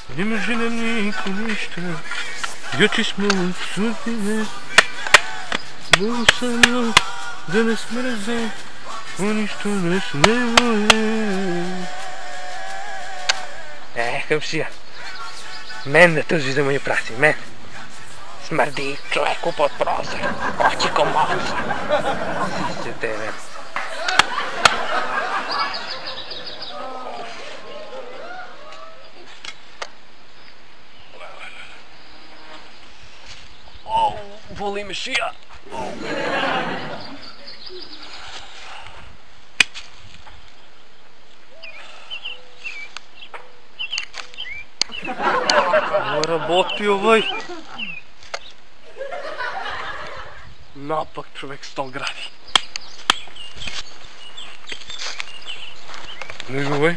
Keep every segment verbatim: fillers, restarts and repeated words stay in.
Не ме жене никой нищо. Ючи сме от судбине. Много съм да не смърза. Нищо не смее. Е, хъпсия. Мен да тъжи да му ни прати, мен. Смърди човеко под прозор. Очи комбонца. Сище тебе. О, воли ме шия. Работи овой. Напак човек сто гради. Виж овой.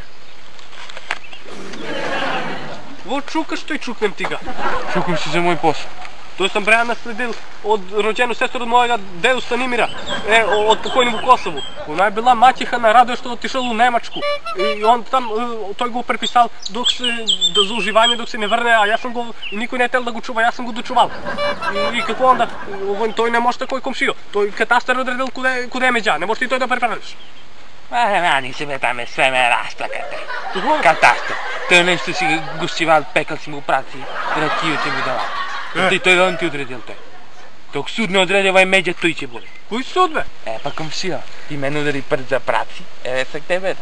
Во чукаш, тој чукнем тига. Чукам си за мој посол. Тој сам бреа наследил од роđenu сестра од мојега деду Станимира, е, од покојни во Косово. Она е била маќеха на Радој што отишел у Немачку. И он там, тој го преписал док се, за уживање док се не врне, а јас сам го, никој не тел да го чува, јас сам го дочувал. И, и како онда, тој не може кој комшио, тој катастар одредил куде, куде меѓа, не може и тој да преправиш. Ма, мани се бе таме све ме расплакате. Катастар. Тој нешто си гостивал, пекал си му праци, ракио ќе му давал. Тој тој да он ти одредил тој. Док суд не одредил вај меѓа, тој ќе боли. Кој суд бе? Е, па комшија, ти мене удари пред за праци, е, сак тебе да.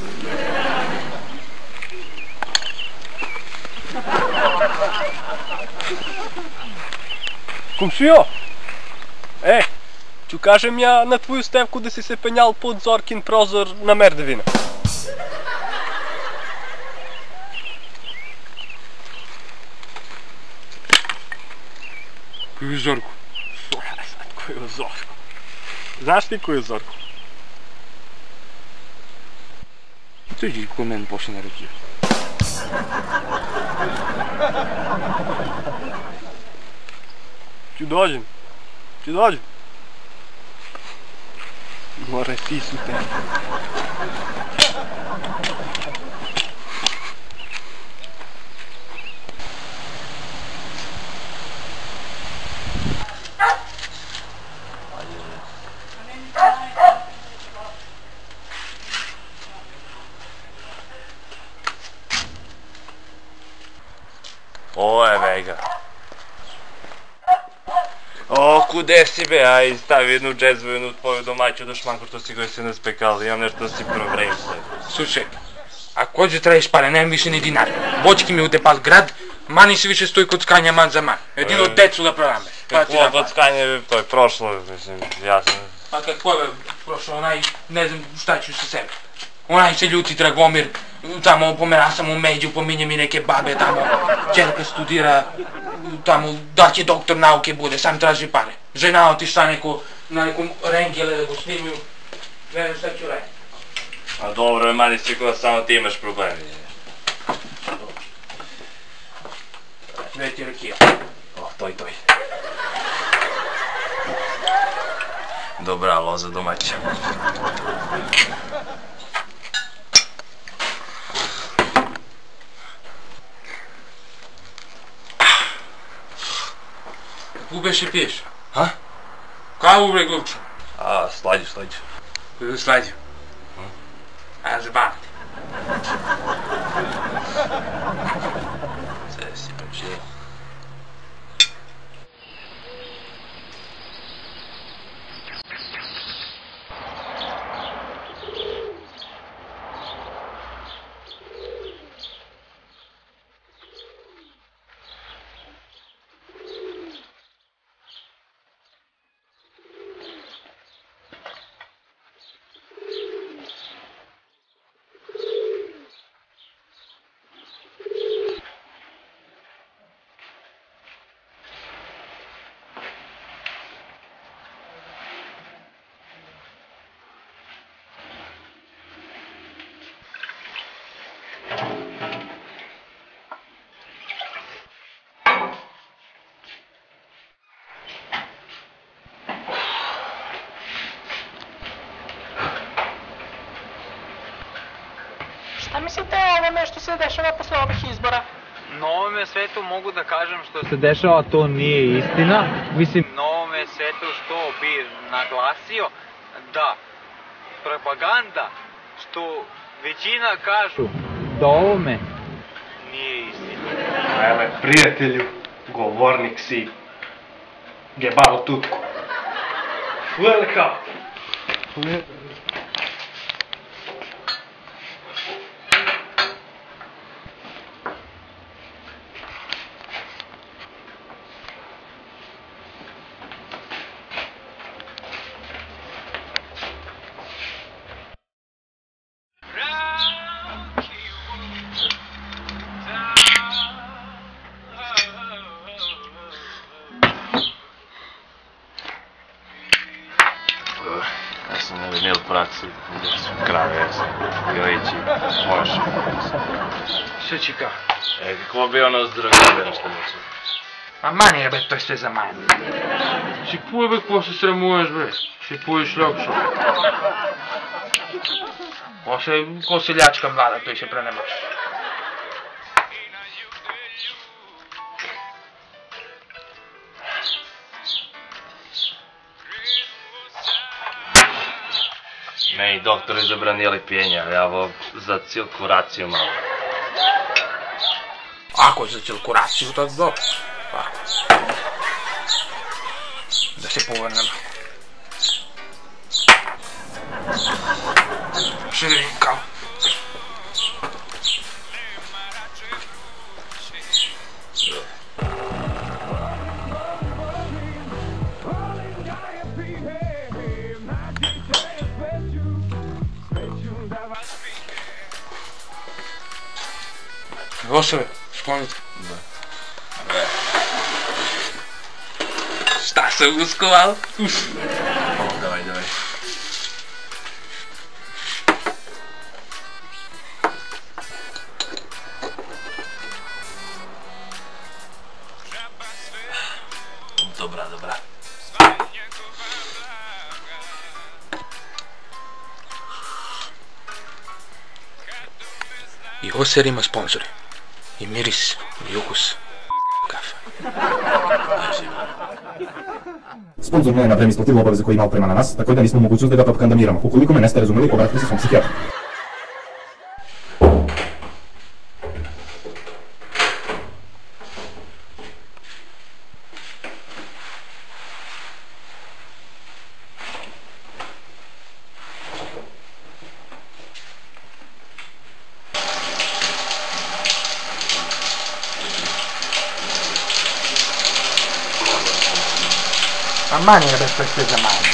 Комшио! Е, ću kažem ja na tvoju Stevku da si se penjal pod Zorkin prozor na Merdevina. Кој е Зорко? Кој е Зорко? Знаеш ли кој е Зорко? Тој ги кој мен почне на ракија. Ќе доđem. Ќе dođem. More ti super. О, е вега. О, куде си бе? Ай, стави едно джезво, едно твое домаќе до шманкото си го си наспекал, имам нешто да си прогреем се. Слушай, а кој ќе траеш паре, немам више ни динар. Бочки ми утепал град, мани се више стои коцкања ман за ман. Едино од децо да продаме. Какво коцкање бе, тој прошло, мислим, јасно. А какво бе, прошло, онај, не знам шта ќе со себе. Онај се љути Драгомир, тамо помера сам у Меѓу, помиње ми неке бабе тамо, ќерка студира, тамо, да ќе доктор науке буде, сам тражи паре. Жена отишла неко, на неком ренгеле да го сними, гледам шта ќе ради. А добро, мали си кога само ти имаш проблеми. Не ти ракија. О, тој, тој. Добра лоза домаќа. Ку беше пиеш? А? Као бре глупче? А, слади, слади. Кој го слади? А, забавате. Се си пече. Šta mislite ovo nešto se dešava posle ovih izbora? Na ovome svetu mogu da kažem što se dešava, to nije istina. Mislim, na ovome svetu što bi naglasio da propaganda, što većina kažu da ovome nije istina. Ele, prijatelju, govornik si jebalo tutko. Velika! Ja sam ne vidjel praksi, gdje su krave, ja sam grlići, može. Sve čika. E, kako bi ono zdravljeno što neće? A mani je, be, to je sve za manje. Si kuj, be, ko se sramuješ, bre? Si kuj šljokšo. Ko se, ko se ljačka mlada, to i se prenemaš. Meni doktori zabranili pijenje, ali ja ovo za cirkulaciju malo. Ako je za cirkulaciju, tako dobro. Pa. Da se povrnemo. Še vidim kao. Gosove, sklonite. Da. Šta se uskoval? Давай, давай. Dobra, dobra. I Oser ima sponzore. I miris, i ukus. Kafa. Sponzor nije na vreme isplatilo obaveze koje je imao prema na nas, tako da nismo u mogućnosti da ga propagandamiramo. Ukoliko me neste razumeli, obratite se svom psihijatru. A mani je, be, to je sve za manje.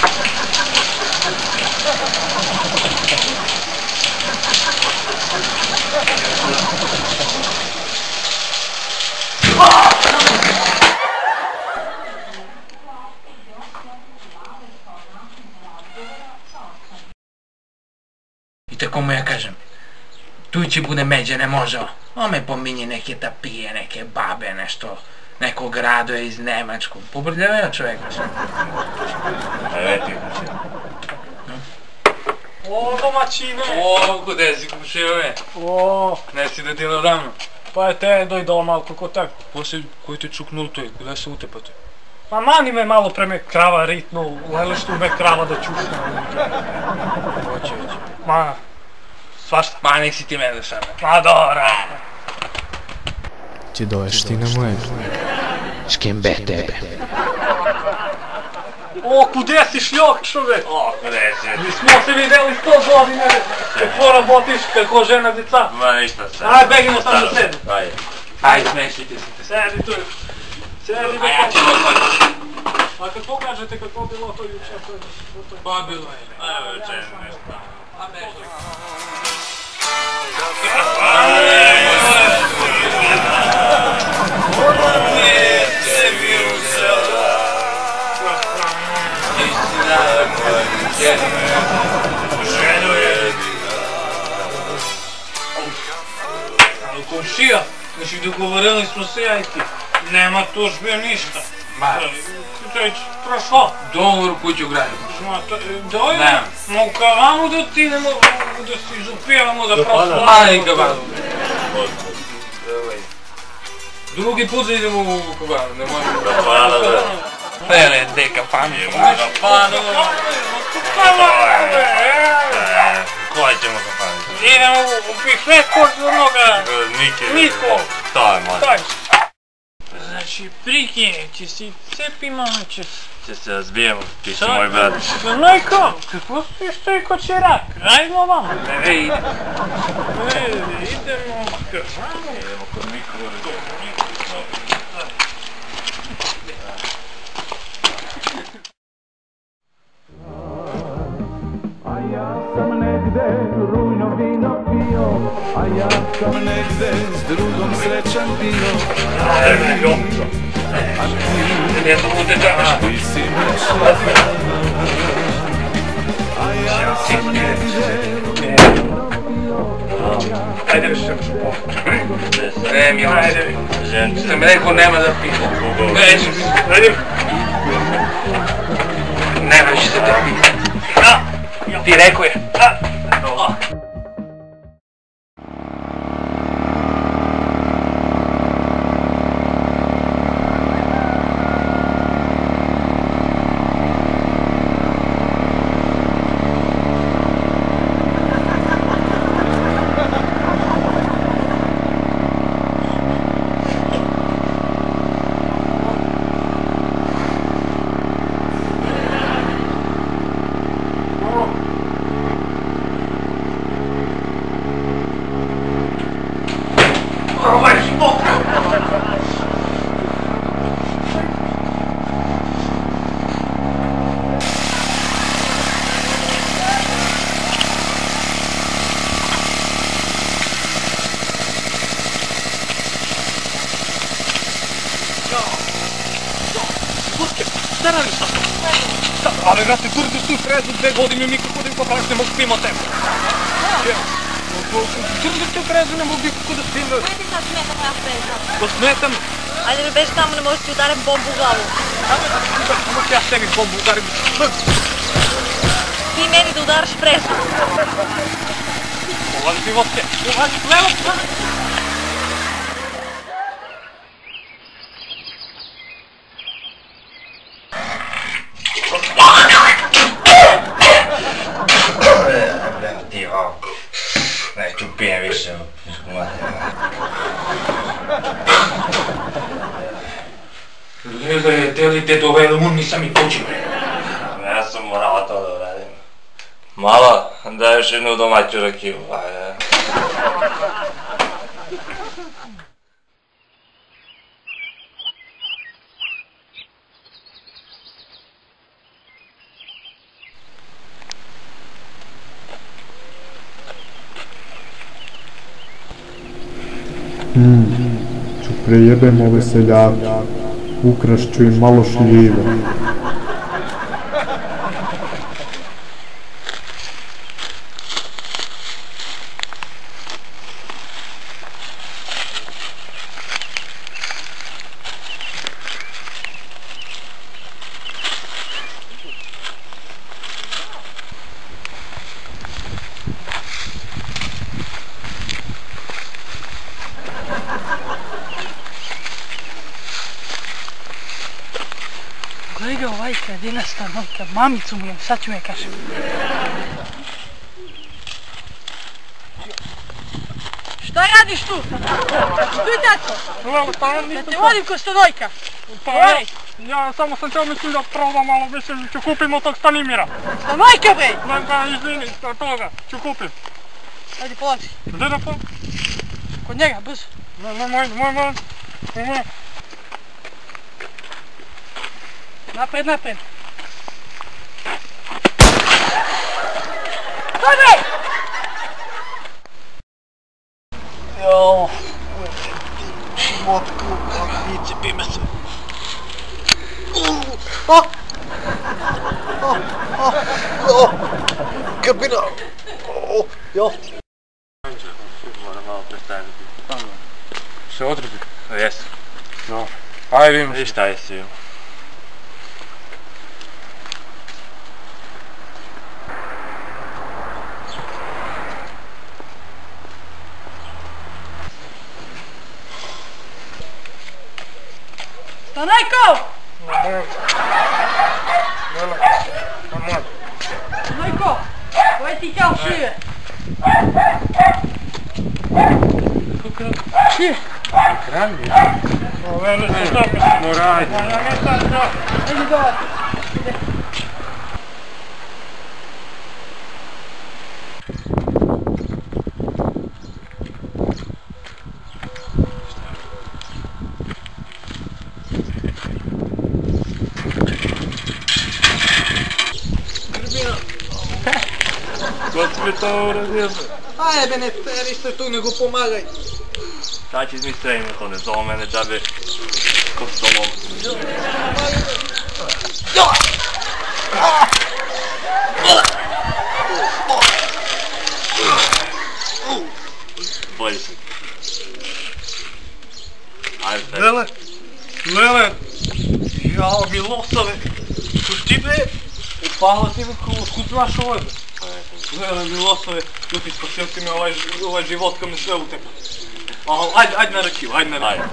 I tako mu ja kažem, tu će bude međe, ne može. On me pominje neke tapije, neke babe, nešto, nekog rado je iz Nemačkog. Pobrljavaju čovjek. Evo ti kuće. O, domaćine! O, kude si kušio me? O, Ne si da ti ravno. pa je te doj doma malo kako tako. Poslije koji te čuknul to je, kuda se utepate? Ma mani me malo pre me krava ritnu, lele što me krava da čušne. Hoće, hoće. Ma, svašta. Ma, nek si ti mene sada. Ma, dobro. Ti doješ na moje. Škembe tebe. O, kude si šljok, čovek? O, gdje si? Mi smo se videli sto godine, kako rabotiš, kako žena djeca. Ma ništa sad. Aj, begimo sam da sedi. Ajde. Ajde, smešite se. Sedi tu. Sedi, A ja beko. ću odmah. A kad pokažete kako bilo to juče, to je... Pa bilo je. Evo čem nešto. A bežo. Ali komšija, znači dogovorili smo se ja i ti. Nema tužbe ništa. Ma, To je prošlo. dogovor kuću gradimo. Ma, to, doj, Ne. ma u kavanu da ti ne mogu da si zapijamo da prošlo. Ma, neka vam. Drugi put da idemo u kafanu, ne možemo. Kafana, da. Ne, ne, de kafanu. Kafanu. Koji ćemo kafanu? Idemo u bife kod onoga. Niki. Niko. To je moj. Znači, prikinite si, cepimo, će Će se razbijemo, ti si moj brat. No i ko? Kako si stoji ko će rak? Ajmo vam. Ej, Idemo kod Idemo kod Nikole. Sam negde rujno vino pio, a ja sam negde s drugom srećan bio. A ti, ti si me šla, a ja sam negde rujno pio. Ajde više. ne mi Ajde. Ženče. sam rekao nema da pita. Neću, Ajde. nema više da pita. Ti rekao je. Але брате, турите си през две години ми како да им поправиш, не мога да спим от теб. Турите си през не мога како да спим. Хайде сега смета моя преза. Го сметам. Айде бе, беше там, не можеш да ти ударим бомбо в главо. Ама тя ще ми бомбо удари. Ти мени да удариш преза. Това ли живот е? Това ли плева? Ti, o. Neću pijem više. Lele, te li te dovelo, on nisam i počeo. Ja sam morala to da uradim. Mala, daj još jednu domaću rakiju. Ajde. Ću prejebem ove seljake, ukrašću im malo šljive. Gledaj ga ovaj kradina stanovka, mamicu mu je, sad ću je kažem. Šta radiš tu? Stuj taco! Da te vodim ko stanojka! Oj! Ja samo sam ćeo mislim da probam malo više, ću kupim od tog Stanimira. Stanojka bre! Ne, ne, izvini, od toga, ću kupim. Ajde polazi. Gdje da po? Kod njega, brzo. Ne, ne, moj, moj, moj, moj. Napred, napred. Staj bre! Jo, životku, nici pime se. O! O! O! O! Kabina! O! Jo! Moram malo predstaviti. Se odredi. Jesu. No. Ajde vidimo. I šta jesi ju? Znojko! Znojko, koje ti ćao šije? Šije? Kralje. Ovo ne se što smo radili. Ajde dođe. Gospodи to uradio. Ajde ne steri se tu nego pomagaj. Šta će izmisliti ime to, ne zove mene džabe kostomom. Bolji si. Ajde se. Lele, Lele, jao Milosave, što ti bre, upala ti me kud znaš ovo je. Lele Milosave, ljudi spasio ti me ovaj, ovaj život kad me sve utepa. Ajde, ajde na rakiju, ajde na rakiju.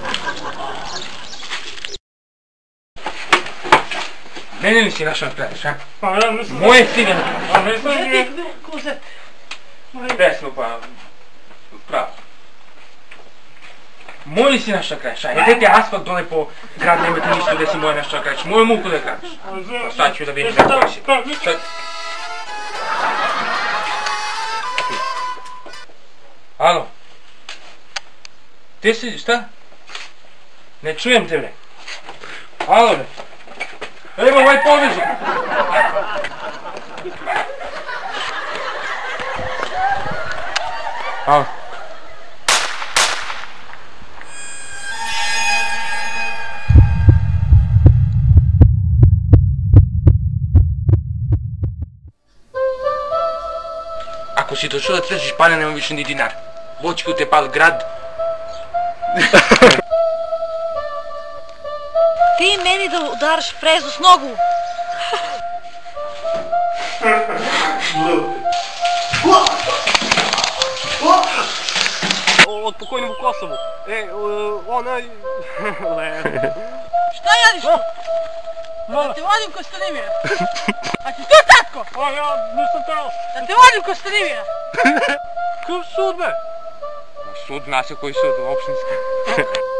Mene li si našao na kraju, ša? Pa ja mislim... Moje si ga na Pa mislim da je... Kozet. Desno pa... pravo. Moj li si našao na kraju, ša? Jede ti asfalt dole po grad, nemate ništa gdje si moje našao na kraju, moju muku da kradeš. Pa sad ću da vidim na koji si. Sad... Alo? Ti si, šta? Ne čujem te bre. Alo bre. Evo ovaj povezu. Alo. Ako si došao da tražiš pana, nema više ni dinar. Voćku te pal grad. Ti meni da udaraš prezu s nogu. Od pokojnog u Kosovu. E, onaj... Šta jadiš tu? Da te vodim ko Stanimira. A ti tu tatko? A ja nisam teo. Da te vodim ko Stanimira. Kav sud be? Sud, zna se koji sud, opštinski.